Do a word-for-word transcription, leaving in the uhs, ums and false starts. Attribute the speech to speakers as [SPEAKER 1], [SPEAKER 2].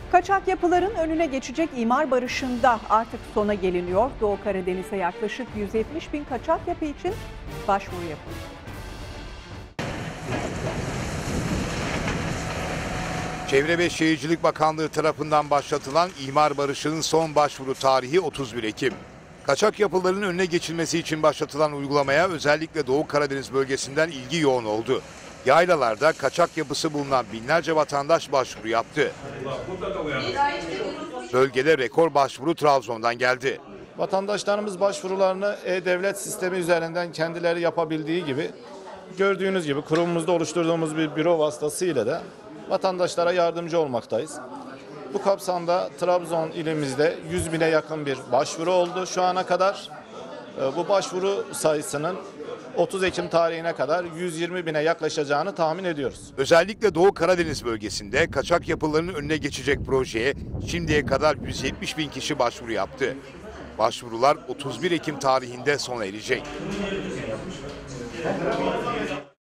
[SPEAKER 1] Kaçak yapıların önüne geçecek imar barışında artık sona geliniyor. Doğu Karadeniz'e yaklaşık yüz yetmiş bin kaçak yapı için başvuru yapıldı.
[SPEAKER 2] Çevre ve Şehircilik Bakanlığı tarafından başlatılan imar barışının son başvuru tarihi otuz bir Ekim. Kaçak yapıların önüne geçilmesi için başlatılan uygulamaya özellikle Doğu Karadeniz bölgesinden ilgi yoğun oldu. Yaylalarda kaçak yapısı bulunan binlerce vatandaş başvuru yaptı. Bölgede rekor başvuru Trabzon'dan geldi.
[SPEAKER 3] Vatandaşlarımız başvurularını e-devlet sistemi üzerinden kendileri yapabildiği gibi gördüğünüz gibi kurumumuzda oluşturduğumuz bir büro vasıtasıyla da vatandaşlara yardımcı olmaktayız. Bu kapsamda Trabzon ilimizde yüz bine yakın bir başvuru oldu şu ana kadar. Bu başvuru sayısının otuz Ekim tarihine kadar yüz yirmi bine yaklaşacağını tahmin ediyoruz.
[SPEAKER 2] Özellikle Doğu Karadeniz bölgesinde kaçak yapıların önüne geçecek projeye şimdiye kadar yüz yetmiş bin kişi başvuru yaptı. Başvurular otuz bir Ekim tarihinde sona erecek.